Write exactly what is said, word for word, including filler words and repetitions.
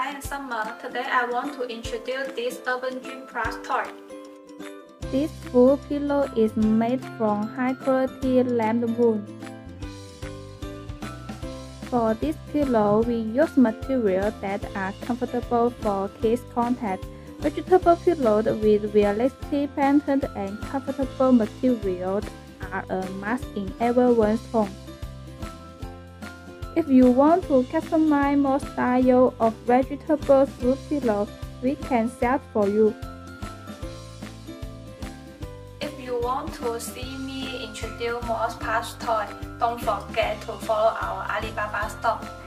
dry and summer, today I want to introduce this Urban Dream Plush toy. This full pillow is made from high-quality lamb wool. For this pillow, we use materials that are comfortable for kids' contact. Vegetable pillows with realistic patterns and comfortable materials are a must in everyone's home. If you want to customize more style of vegetable fruit pillow, we can sell for you. If you want to see me introduce more plush toys, don't forget to follow our Alibaba store.